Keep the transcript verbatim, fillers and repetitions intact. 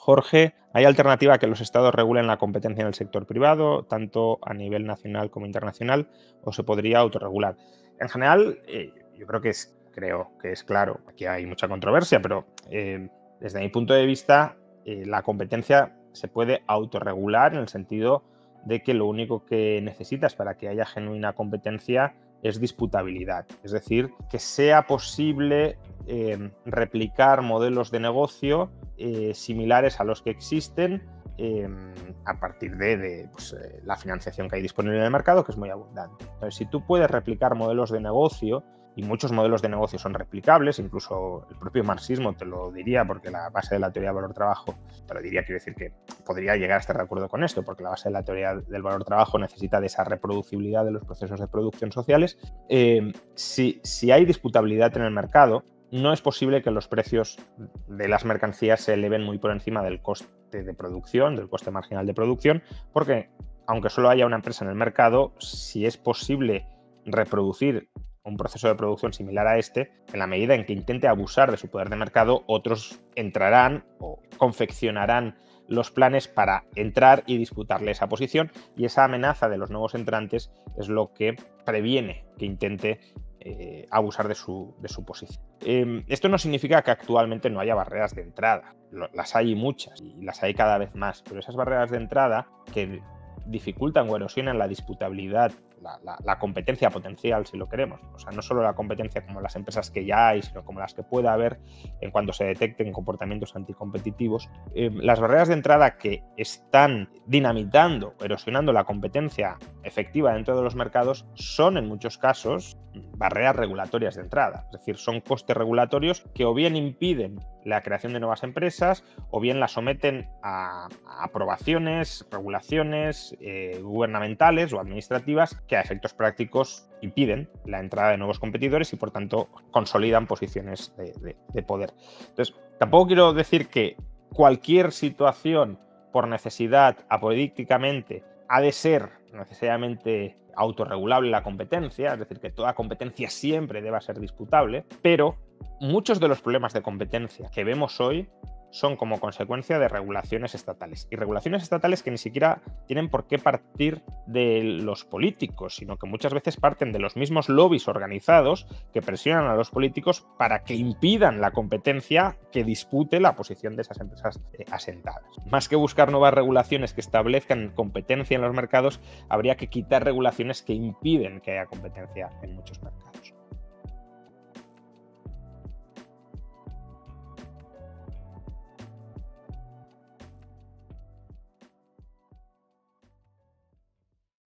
Jorge, ¿hay alternativa a que los estados regulen la competencia en el sector privado, tanto a nivel nacional como internacional, o se podría autorregular? En general, eh, yo creo que es, creo que es claro. Aquí hay mucha controversia, pero eh, desde mi punto de vista, eh, la competencia se puede autorregular en el sentido de que lo único que necesitas para que haya genuina competencia es disputabilidad. Es decir, que sea posible eh, replicar modelos de negocio eh, similares a los que existen eh, a partir de, de pues, eh, la financiación que hay disponible en el mercado, que es muy abundante. Entonces, si tú puedes replicar modelos de negocio, y muchos modelos de negocio son replicables, incluso el propio marxismo te lo diría, porque la base de la teoría del valor-trabajo te lo diría, quiero decir que podría llegar a estar de acuerdo con esto, porque la base de la teoría del valor-trabajo necesita de esa reproducibilidad de los procesos de producción sociales. Eh, si, si hay disputabilidad en el mercado, no es posible que los precios de las mercancías se eleven muy por encima del coste de producción, del coste marginal de producción, porque aunque solo haya una empresa en el mercado, si es posible reproducir un proceso de producción similar a este, en la medida en que intente abusar de su poder de mercado, otros entrarán o confeccionarán los planes para entrar y disputarle esa posición, y esa amenaza de los nuevos entrantes es lo que previene que intente eh, abusar de su, de su posición. Eh, esto no significa que actualmente no haya barreras de entrada. Lo, las hay muchas y las hay cada vez más, pero esas barreras de entrada que dificultan o erosionan la disputabilidad, la, la, la competencia potencial, si lo queremos. O sea, no solo la competencia como las empresas que ya hay, sino como las que pueda haber en cuanto se detecten comportamientos anticompetitivos. Eh, las barreras de entrada que están dinamitando, erosionando la competencia efectiva dentro de los mercados son en muchos casos barreras regulatorias de entrada. Es decir, son costes regulatorios que o bien impiden la creación de nuevas empresas o bien la someten a, a aprobaciones, regulaciones eh, gubernamentales o administrativas que a efectos prácticos impiden la entrada de nuevos competidores y por tanto consolidan posiciones de, de, de poder. Entonces, tampoco quiero decir que cualquier situación por necesidad apodícticamente ha de ser necesariamente autorregulable la competencia, es decir, que toda competencia siempre deba ser disputable, pero muchos de los problemas de competencia que vemos hoy son como consecuencia de regulaciones estatales. Y regulaciones estatales que ni siquiera tienen por qué partir de los políticos, sino que muchas veces parten de los mismos lobbies organizados que presionan a los políticos para que impidan la competencia que dispute la posición de esas empresas eh, asentadas. Más que buscar nuevas regulaciones que establezcan competencia en los mercados, habría que quitar regulaciones que impiden que haya competencia en muchos mercados.